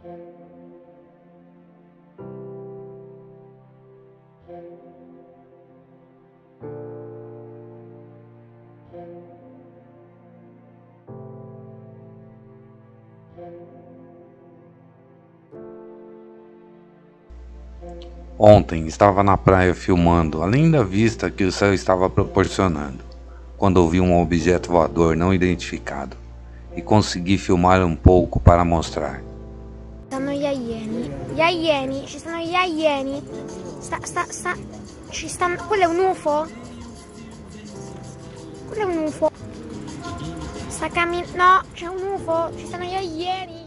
Ontem estava na praia filmando a linda vista que o céu estava proporcionando, quando ouvi um objeto voador não identificado e consegui filmar um pouco para mostrar. Stanno gli alieni, ci stanno gli alieni, ci stanno, quello è un UFO? Quello è un UFO? Sta camminando, no, c'è un UFO, ci stanno gli alieni.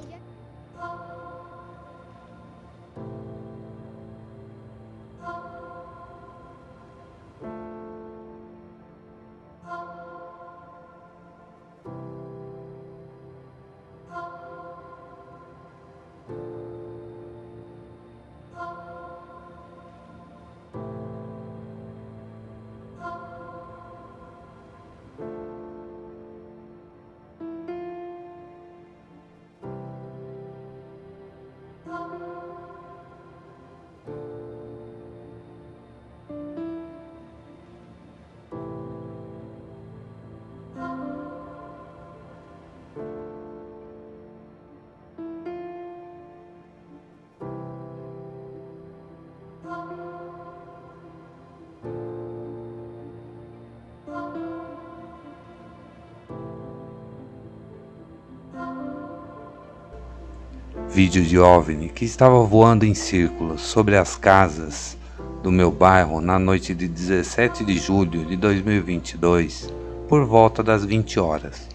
Vídeo de OVNI que estava voando em círculos sobre as casas do meu bairro na noite de 17 de julho de 2022, por volta das 20 horas.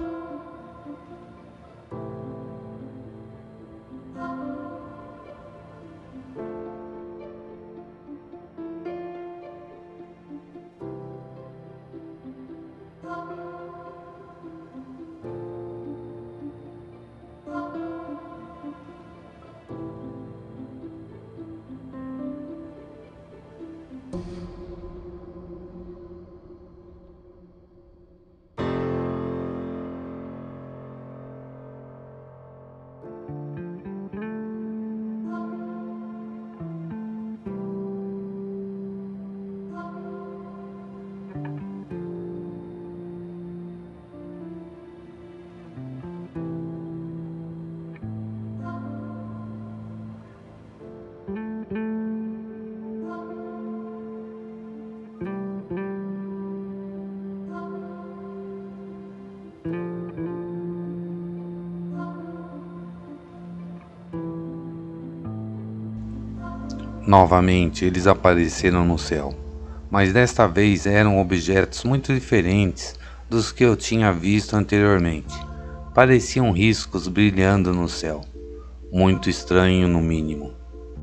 Novamente eles apareceram no céu, mas desta vez eram objetos muito diferentes dos que eu tinha visto anteriormente. Pareciam riscos brilhando no céu, muito estranho no mínimo.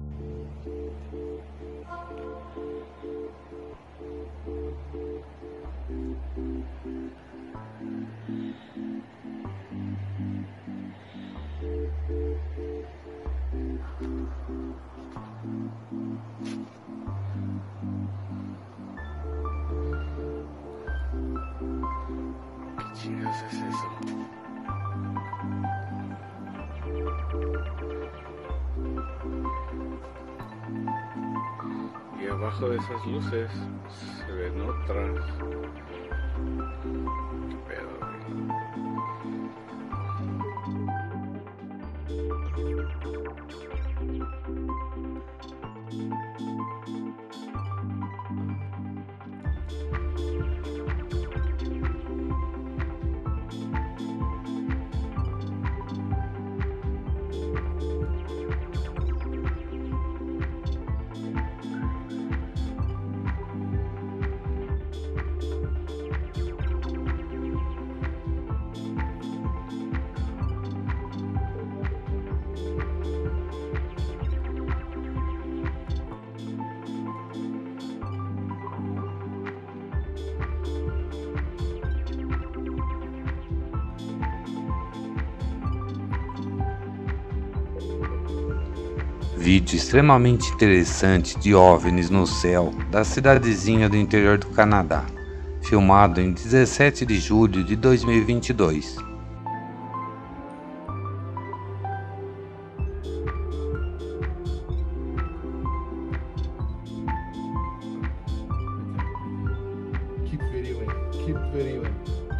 ¿Qué chingados es eso? Y abajo de esas luces se ven otras. ¿Qué pedo, güey? Vídeo extremamente interessante de OVNIs no céu da cidadezinha do interior do Canadá, filmado em 17 de julho de 2022. very well.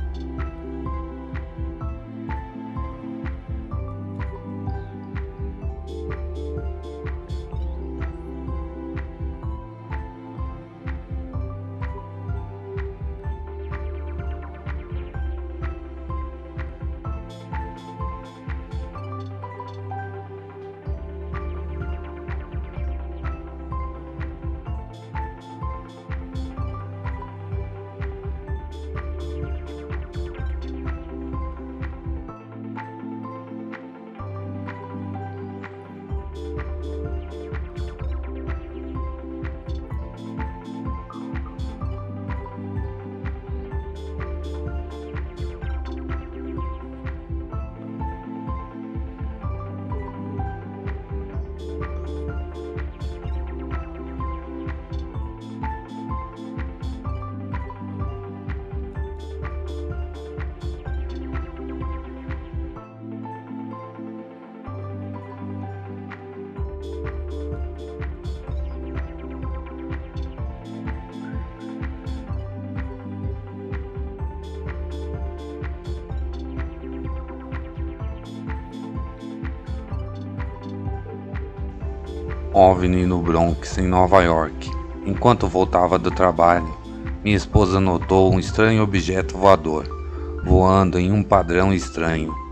OVNI no Bronx, em Nova York. Enquanto voltava do trabalho, minha esposa notou um estranho objeto voador, voando em um padrão estranho.